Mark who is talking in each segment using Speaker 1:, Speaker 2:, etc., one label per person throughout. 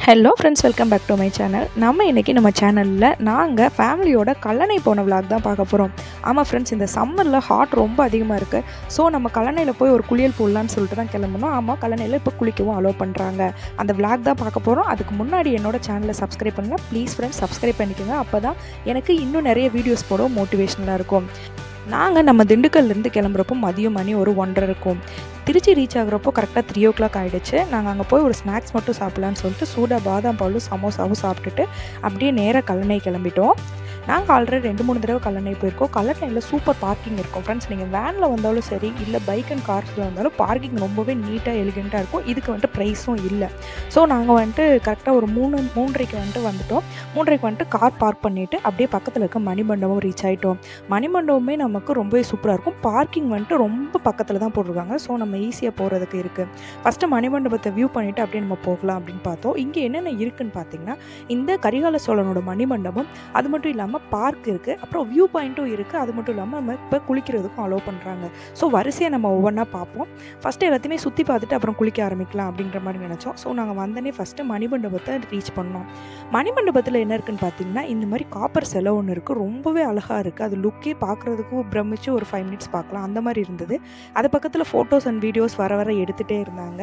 Speaker 1: Hello friends, welcome back to my channel. நம்ம சேனலில் நாங்கள் ஃபேமிலியோட கல்லணை போன விளாக் தான் பார்க்க போகிறோம். ஆமாம் ஃப்ரெண்ட்ஸ், இந்த சம்மரில் ஹாட் ரொம்ப அதிகமாக இருக்குது. ஸோ நம்ம கல்லணையில் போய் ஒரு குளியல் போடலான்னு சொல்லிட்டு தான் கிளம்பணும். ஆமாம், கல்லணையில் இப்போ குளிக்கவும் அலோவ் பண்ணுறாங்க. அந்த விளாக் தான் பார்க்க போகிறோம். அதுக்கு முன்னாடி என்னோட சேனலை சப்ஸ்கிரைப் பண்ணுங்கள் ப்ளீஸ் ஃப்ரெண்ட்ஸ், சப்ஸ்கிரைப் பண்ணிக்கோங்க. அப்போ தான் எனக்கு இன்னும் நிறைய வீடியோஸ் போட மோட்டிவேஷனலாக இருக்கும். நாங்கள் நம்ம திண்டுக்கல்லேருந்து கிளம்புறப்போ மதியம் மணி ஒரு 1:30 இருக்கும். திருச்சி ரீச் ஆகுறப்போ கரெக்டாக 3 o'clock ஆகிடுச்சு. நாங்கள் அங்கே போய் ஒரு ஸ்நாக்ஸ் மட்டும் சாப்பிட்லான்னு சொல்லிட்டு சூடாக பாதாம் பாலும் சமோசாவும் சாப்பிட்டுட்டு அப்படியே நேராக கல்லணை கிளம்பிட்டோம். நாங்கள் ஆல்ரெடி 2-3 தடவை கல்லணை போயிருக்கோம். கல்லணையில் சூப்பர் பார்க்கிங் இருக்கும் ஃப்ரெண்ட்ஸ். நீங்கள் வேனில் வந்தாலும் சரி, இல்லை பைக் அண்ட் கார்ஸில் வந்தாலும் பார்க்கிங் ரொம்பவே நீட்டாக எலிகெண்ட்டாக இருக்கும். இதுக்கு ப்ரைஸும் இல்லை. ஸோ நாங்கள் கரெக்டாக ஒரு 3:30க்கு வந்துட்டோம். 3:30க்கு கார் பார்க் பண்ணிவிட்டு அப்படியே பக்கத்தில் இருக்க மணிமண்டபம் ரீச் ஆகிட்டோம். மணிமண்டபமே நமக்கு ரொம்பவே சூப்பராக இருக்கும். பார்க்கிங் ரொம்ப பக்கத்தில் தான் போட்டிருக்காங்க. ஸோ நம்ம ஈஸியாக போகிறதுக்கு இருக்குது. ஃபஸ்ட்டு மணிமண்டபத்தை வியூ பண்ணிவிட்டு அப்படியே நம்ம போகலாம் அப்படின்னு பார்த்தோம். இங்கே என்னென்ன இருக்குதுன்னு பார்த்தீங்கன்னா, இந்த கரிகால சோழனோட மணிமண்டபம், அது மட்டும் இல்லாமல் பார்க் இருக்குது, அப்புறம் வியூ பாயிண்ட்டும் இருக்குது. அது மட்டும் இல்லாமல் நம்ம இப்போ குளிக்கிறதுக்கும் அலோவ் பண்ணுறாங்க. ஸோ வரிசையாக நம்ம ஒவ்வொன்றா பார்ப்போம். ஃபஸ்ட்டு எல்லாத்தையுமே சுற்றி பார்த்துட்டு அப்புறம் குளிக்க ஆரம்பிக்கலாம் அப்படின்ற மாதிரி நினச்சோம். ஸோ நாங்கள் வந்தோடனே ஃபஸ்ட்டு மணிமண்டபத்தை ரீச் பண்ணோம். மணிமண்டபத்தில் என்ன இருக்குதுன்னு பார்த்தீங்கன்னா, இந்த மாதிரி காப்பர் சிலை ஒன்று இருக்குது. ரொம்பவே அழகாக இருக்குது. அது லுக்கே பார்க்குறதுக்கும் பிரமிச்சு ஒரு 5 minutes பார்க்கலாம், அந்த மாதிரி இருந்தது. அது பக்கத்தில் ஃபோட்டோஸ் அண்ட் வீடியோஸ் வர எடுத்துகிட்டே இருந்தாங்க.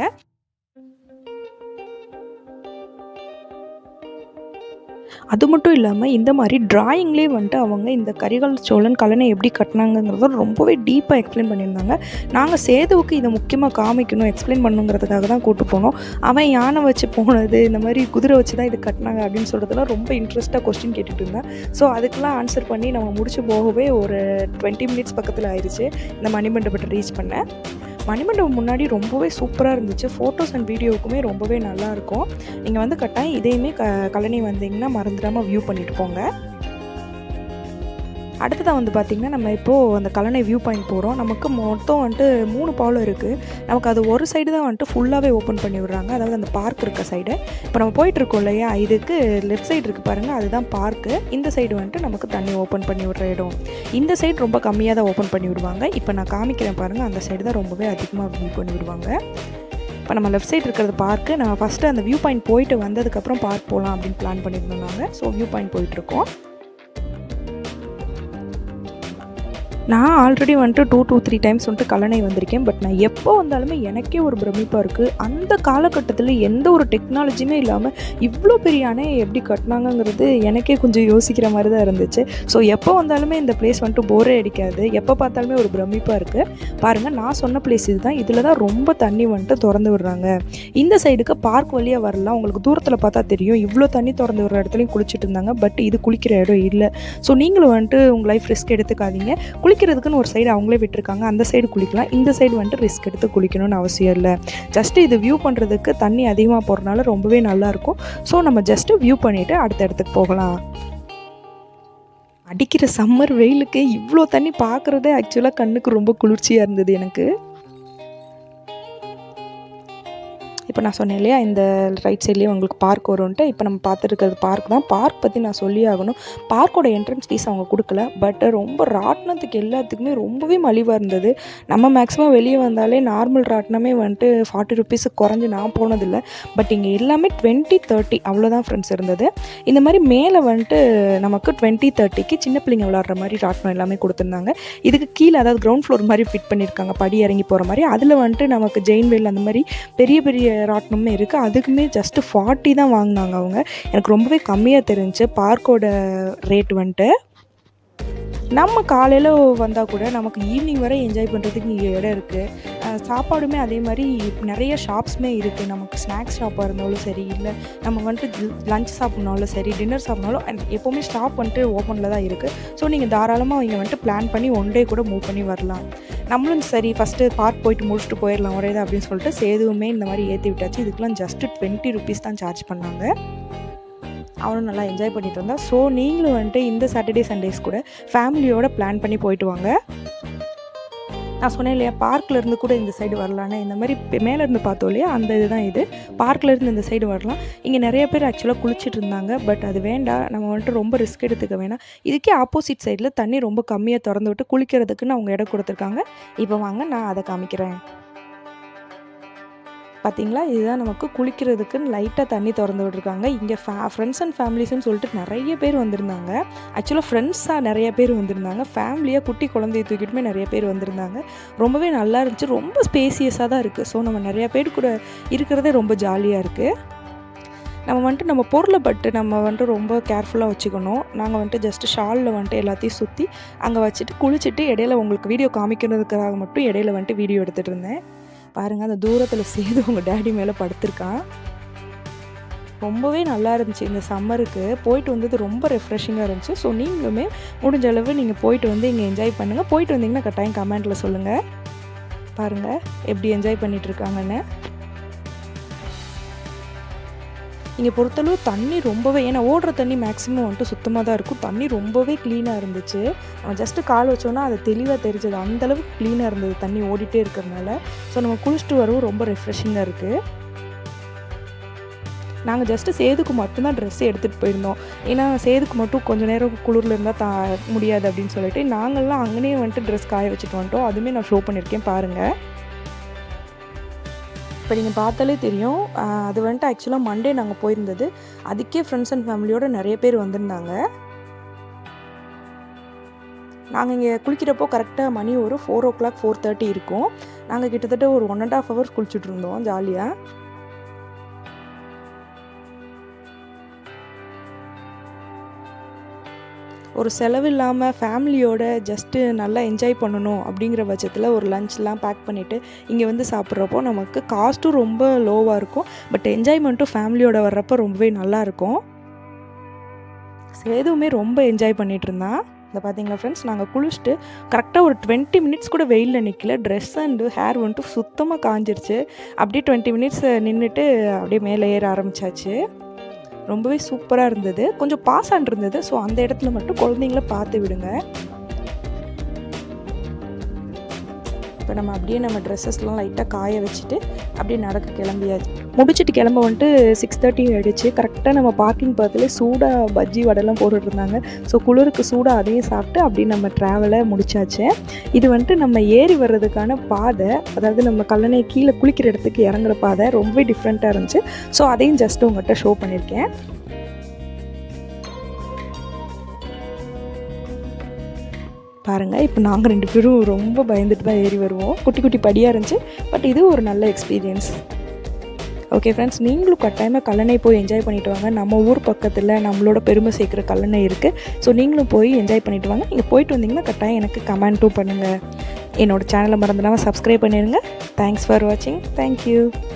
Speaker 1: அது மட்டும் இல்லாமல் இந்த மாதிரி டிராயிங்லேயே அவங்க இந்த கரிகால சோழன் கல்லணை எப்படி கட்டினாங்கிறத ரொம்பவே டீப்பாக எக்ஸ்பிளைன் பண்ணியிருந்தாங்க. நாங்கள் சேதுவுக்கு இதை முக்கியமாக காமிக்கணும், எக்ஸ்பிளைன் பண்ணுங்கிறதுக்காக தான் கூப்பிட்டு போனோம். அவன் யானை வச்சு போனது, இந்த மாதிரி குதிரை வச்சு தான் இது கட்டினாங்க அப்படின்னு சொல்கிறதுலாம் ரொம்ப இன்ட்ரெஸ்ட்டாக கொஸ்டின் கேட்டுட்டு இருந்தேன். ஸோ அதுக்கெலாம் ஆன்சர் பண்ணி நம்ம முடிச்சு போகவே ஒரு 20 minutes பக்கத்தில் ஆயிடுச்சு இந்த மணிமண்டபத்தை ரீச் பண்ண. மணிமண்டபம் முன்னாடி ரொம்பவே சூப்பராக இருந்துச்சு. ஃபோட்டோஸ் அண்ட் வீடியோவுக்குமே ரொம்பவே நல்லாயிருக்கும். நீங்கள் கட்டாயம் இதையுமே கல்லணை வந்தீங்கன்னா மறந்துடாமல் வியூ பண்ணிட்டு போங்க. அடுத்ததாக பார்த்திங்கன்னா, நம்ம இப்போது அந்த கல்லணை வியூ பாயிண்ட் போகிறோம். நமக்கு மொத்தம் 3 பாலம் இருக்குது. நமக்கு அது ஒரு சைடு தான் ஃபுல்லாகவே ஓப்பன் பண்ணி விடுறாங்க, அதாவது அந்த பார்க் இருக்க சைடு. இப்போ நம்ம போயிட்டுருக்கோம் இல்லையா, இதுக்கு லெஃப்ட் சைடு இருக்குது பாருங்கள், அதுதான் பார்க்கு. இந்த சைடு நமக்கு தண்ணி ஓப்பன் பண்ணி விடுற இடம். இந்த சைடு ரொம்ப கம்மியாக தான் ஓப்பன் பண்ணி விடுவாங்க. இப்போ நான் காமிக்கிறேன் பாருங்கள், அந்த சைடு தான் ரொம்பவே அதிகமாக வியூ பண்ணி விடுவாங்க. இப்போ நம்ம லெஃப்ட் சைடு இருக்கிறது பார்க்கு. நம்ம ஃபஸ்ட்டு அந்த வியூ பாயிண்ட் போயிட்டு வந்ததுக்கப்புறம் பார்க் போகலாம் அப்படின்னு பிளான் பண்ணியிருந்தோம் நாங்கள். ஸோ வியூ பாயிண்ட் போயிட்டுருக்கோம். நான் ஆல்ரெடி 2 to 3 times கல்லணை வந்திருக்கேன். பட் நான் எப்போ வந்தாலுமே எனக்கே ஒரு பிரமிப்பாக இருக்குது. அந்த காலகட்டத்தில் எந்த ஒரு டெக்னாலஜியுமே இல்லாமல் இவ்வளோ பெரிய அணையை எப்படி கட்டினாங்கிறது எனக்கே கொஞ்சம் யோசிக்கிற மாதிரி தான் இருந்துச்சு. ஸோ எப்போ வந்தாலுமே இந்த பிளேஸ் போரே அடிக்காது. எப்போ பார்த்தாலுமே ஒரு பிரமிப்பாக இருக்குது. பாருங்கள், நான் சொன்ன பிளேஸ் இதுதான். இதில் தான் ரொம்ப தண்ணி திறந்து விடுறாங்க. இந்த சைடுக்கு பார்க் வழியாக வரலாம். உங்களுக்கு தூரத்தில் பார்த்தா தெரியும், இவ்வளோ தண்ணி திறந்து விடுற இடத்துலையும் குளிச்சுட்டு இருந்தாங்க. பட் இது குளிக்கிற இடம் இல்லை. ஸோ நீங்களும் உங்கள் லைஃப் ரிஸ்க் எடுத்துக்காதீங்க. குளிக்கிறதுக்குன்னு ஒரு சைடு அவங்களே விட்டுருக்காங்க, அந்த சைடு குளிக்கலாம். இந்த சைடு ரிஸ்க் எடுத்து குளிக்கணும்னு அவசியம் இல்லை. ஜஸ்ட்டு இது வியூ பண்ணுறதுக்கு தண்ணி அதிகமாக போகிறதுனால ரொம்பவே நல்லாயிருக்கும். ஸோ நம்ம ஜஸ்ட்டு வியூ பண்ணிவிட்டு அடுத்த இடத்துக்கு போகலாம். அடிக்கிற சம்மர் வெயிலுக்கு இவ்வளோ தண்ணி பார்க்குறதே ஆக்சுவலாக கண்ணுக்கு ரொம்ப குளிர்ச்சியாக இருந்தது எனக்கு. இப்போ நான் சொன்னேன் இல்லையா, இந்த ரைட் சைட்லேயே உங்களுக்கு பார்க் வரும்ன்ட்டு. இப்போ நம்ம பார்த்துருக்கிறது பார்க் தான். பார்க் பற்றி நான் சொல்லி ஆகணும். பார்க்கோட என்ட்ரன்ஸ் ஃபீஸ் அவங்க கொடுக்கல. பட் ரொம்ப ராட்டினத்துக்கு எல்லாத்துக்குமே ரொம்பவே மலிவாக இருந்தது. நம்ம மேக்ஸிமம் வெளியே வந்தாலே நார்மல் ராட்டினமே 40 rupees குறைஞ்சி நான் போனதில்லை. பட் இங்கே எல்லாமே 20-30 அவ்வளோதான் ஃப்ரெண்ட்ஸ் இருந்தது. இந்த மாதிரி மேலே நமக்கு 20-30க்கு சின்ன பிள்ளைங்க விளாட்ற மாதிரி ராட்டினம் எல்லாமே கொடுத்துருந்தாங்க. இதுக்கு கீழே அதாவது கிரவுண்ட் ஃப்ளோர் மாதிரி ஃபிட் பண்ணியிருக்காங்க, படி இறங்கி போகிற மாதிரி. அதில் நமக்கு ஜெயின் வீல் அந்த மாதிரி பெரிய பெரிய ராட்டினமே இருக்குது. அதுக்குமே ஜஸ்ட் 40 தான் வாங்கினாங்க அவங்க. எனக்கு ரொம்பவே கம்மியாக தெரிஞ்சு பார்க்கோட ரேட் நம்ம காலையில் வந்தால் கூட நமக்கு ஈவினிங் வரை என்ஜாய் பண்ணுறதுக்கு இங்கே இடம் இருக்குது. சாப்பாடுமே அதே மாதிரி நிறைய ஷாப்ஸுமே இருக்குது. நமக்கு ஸ்நாக்ஸ் ஷாப்பாக இருந்தாலும் சரி, இல்லை நம்ம லஞ்ச் சாப்பிட்னாலும் சரி, டின்னர் சாப்பிட்னாலும் எப்போவுமே ஸ்டாப் ஓப்பனில் தான் இருக்குது. ஸோ நீங்கள் தாராளமாக இங்கே பிளான் பண்ணி 1 day கூட மூவ் பண்ணி வரலாம். நம்மளும் சரி ஃபஸ்ட்டு பார்க் போயிட்டு முடிச்சுட்டு போயிடலாம் ஒரே தான் அப்படின்னு சொல்லிட்டு சேதுவுமே இந்த மாதிரி ஏற்றி விட்டாச்சு. இதுக்கெலாம் ஜஸ்ட்டு 20 rupees தான் சார்ஜ் பண்ணாங்க. அவனும் நல்லா என்ஜாய் பண்ணிட்டு இருந்தான். ஸோ நீங்களும் இந்த சாட்டர்டே சண்டேஸ் கூட ஃபேமிலியோட பிளான் பண்ணி போயிட்டு வாங்க. நான் சொன்னேன் இல்லையா, பார்க்லேருந்து கூட இந்த சைடு வரலான்னு. இந்த மாதிரி மேலேருந்து பார்த்தோம் இல்லையா, அந்த இதுதான் இது. பார்க்லேருந்து இந்த சைடு வரலாம். இங்கே நிறைய பேர் ஆக்சுவலாக குளிச்சுட்டு இருந்தாங்க. பட் அது வேண்டாம், நம்ம ரொம்ப ரிஸ்க் எடுத்துக்க வேணாம். இதுக்கே ஆப்போசிட் சைடில் தண்ணி ரொம்ப கம்மியாக திறந்து விட்டு குளிக்கிறதுக்குன்னு அவங்க இடம் கொடுத்துருக்காங்க. இப்போ வாங்க நான் அதை காமிக்கிறேன். பார்த்தீங்களா, இதுதான் நமக்கு குளிக்கிறதுக்குன்னு லைட்டாக தண்ணி திறந்து விட்ருக்காங்க. இங்கே ஃப்ரெண்ட்ஸ் அண்ட் ஃபேமிலிஸ்ன்னு சொல்லிட்டு நிறைய பேர் வந்திருந்தாங்க. ஆக்சுவலாக ஃப்ரெண்ட்ஸாக நிறைய பேர் வந்திருந்தாங்க. ஃபேமிலியாக குட்டி குழந்தைய தூக்கிட்டுமே நிறைய பேர் வந்திருந்தாங்க. ரொம்பவே நல்லா இருந்துச்சு. ரொம்ப ஸ்பேசியஸாக தான் இருக்குது. ஸோ நம்ம நிறையா பேர் கூட இருக்கிறதே ரொம்ப ஜாலியாக இருக்குது. நம்ம பொருளை நம்ம ரொம்ப கேர்ஃபுல்லாக வச்சுக்கணும். நாங்கள் ஜஸ்ட்டு ஷாலில் எல்லாத்தையும் சுற்றி அங்கே வச்சுட்டு குளிச்சுட்டு இடையில உங்களுக்கு வீடியோ காமிக்கிறதுக்காக மட்டும் இடையில வீடியோ எடுத்துகிட்டு இருந்தேன். பாருங்கள், அந்த தூரத்தில் சேது உங்கள் டேடி மேலே படுத்திருக்கான். ரொம்பவே நல்லா இருந்துச்சு. இந்த சம்மருக்கு போயிட்டு வந்தது ரொம்ப ரெஃப்ரெஷிங்காக இருந்துச்சு. ஸோ நீங்களுமே முடிஞ்ச அளவு நீங்கள் போயிட்டு இங்கே என்ஜாய் பண்ணுங்கள். போயிட்டு வந்தீங்கன்னா கட்டாயம் கமெண்ட்டில் சொல்லுங்கள். பாருங்கள் எப்படி என்ஜாய் பண்ணிகிட்ருக்காங்கன்னு. இங்கே பொறுத்தளவு தண்ணி ரொம்பவே, ஏன்னா ஓடுற தண்ணி மேக்ஸிமம் சுத்தமாக தான் இருக்கும். தண்ணி ரொம்பவே க்ளீனாக இருந்துச்சு. நம்ம ஜஸ்ட்டு கால் வச்சோன்னா அது தெளிவாக தெரிஞ்சது. அந்தளவுக்கு க்ளீனாக இருந்தது தண்ணி ஓடிட்டே இருக்கிறதுனால. ஸோ நம்ம குளிச்சுட்டு வரவும் ரொம்ப ரெஃப்ரெஷிங்காக இருக்குது. நாங்கள் ஜஸ்ட்டு சேதுக்கு மட்டும்தான் ட்ரெஸ்ஸு எடுத்துகிட்டு போயிருந்தோம். ஏன்னா சேதுக்கு மட்டும் கொஞ்சம் நேரம் குளிரில் இருந்தால் முடியாது அப்படின்னு சொல்லிட்டு நாங்கள்லாம் அங்கேயே ட்ரெஸ் காய வச்சுட்டு வந்துட்டோம். அதுவுமே நான் ஷோ பண்ணியிருக்கேன் பாருங்கள். இப்போ நீங்கள் பார்த்தாலே தெரியும். அது ஆக்சுவலாக மண்டே நாங்கள் போயிருந்தது. அதுக்கே ஃப்ரெண்ட்ஸ் அண்ட் ஃபேமிலியோடு நிறைய பேர் வந்திருந்தாங்க. நாங்கள் இங்கே குளிக்கிறப்போ கரெக்டாக மணி ஒரு 4 o'clock 4:30 இருக்கும். நாங்கள் கிட்டத்தட்ட ஒரு 1.5 hours குளிச்சுட்டு இருந்தோம் ஜாலியாக. ஒரு செலவு இல்லாமல் ஃபேமிலியோட ஜஸ்ட்டு நல்லா என்ஜாய் பண்ணணும் அப்படிங்கிற பட்சத்தில் ஒரு லன்ச்லாம் பேக் பண்ணிவிட்டு இங்கே சாப்பிட்றப்போ நமக்கு காஸ்ட்டும் ரொம்ப லோவாக இருக்கும். பட் என்ஜாய்மெண்ட்டும் ஃபேமிலியோட வர்றப்போ ரொம்பவே நல்லாயிருக்கும். சேதுவுமே ரொம்ப என்ஜாய் பண்ணிகிட்டு இருந்தான். இந்த பார்த்தீங்களா ஃப்ரெண்ட்ஸ், நாங்கள் குளிச்சுட்டு கரெக்டாக ஒரு 20 minutes கூட வெயிலில் நிற்கல. ட்ரெஸ் அண்டு ஹேர் சுத்தமாக காஞ்சிருச்சு. அப்படியே 20 minutes நின்றுட்டு அப்படியே மேலே ஏற ஆரம்பித்தாச்சு. ரொம்பவே சூப்பராக இருந்தது. கொஞ்சம் பாசான் இருந்தது. ஸோ அந்த இடத்துல மட்டும் குழந்தைங்கள பார்த்து விடுங்க. இப்போ நம்ம அப்படியே நம்ம ட்ரெஸ்ஸஸ்லாம் லைட்டாக காய வச்சுட்டு அப்படியே நடக்க கிளம்பியாச்சு. முடிச்சுட்டு கிளம்ப 6:30 ஆகிடுச்சு. கரெக்டாக நம்ம பார்க்கிங் பக்கத்தில் சூடாக பஜ்ஜி வடைலாம் போட்டுட்டு இருந்தாங்க. ஸோ குளிருக்கு சூடாக அதையும் சாப்பிட்டு அப்படியே நம்ம ட்ராவலை முடிச்சாச்சு. இது நம்ம ஏறி வர்றதுக்கான பாதை, அதாவது நம்ம கல்லணை கீழே குளிக்கிற இடத்துக்கு இறங்குற பாதை ரொம்பவே டிஃப்ரெண்ட்டாக இருந்துச்சு. ஸோ அதையும் ஜஸ்ட்டு உங்கள்கிட்ட ஷோ பண்ணியிருக்கேன். பாருங்கள், இப்போ நாங்கள் 2 பேரும் ரொம்ப பயந்துட்டு தான் ஏறி வருவோம். குட்டி குட்டி படியாக இருந்துச்சு. பட் இது ஒரு நல்ல எக்ஸ்பீரியன்ஸ். ஓகே ஃப்ரெண்ட்ஸ், நீங்களும் கட்டாயமாக கல்லணை போய் என்ஜாய் பண்ணிவிட்டு வாங்க. நம்ம ஊர் பக்கத்தில் நம்மளோட பெருமை சேர்க்குற கல்லணை இருக்குது. ஸோ நீங்களும் போய் என்ஜாய் பண்ணிவிட்டு வாங்க. நீங்கள் போயிட்டு வந்தீங்கன்னா கட்டாயம் எனக்கு கமெண்ட்டும் பண்ணுங்கள். என்னோடய சேனலை மறந்துடாமல் சப்ஸ்கிரைப் பண்ணிடுங்க. தேங்க்ஸ் ஃபார் வாட்சிங். தேங்க்யூ.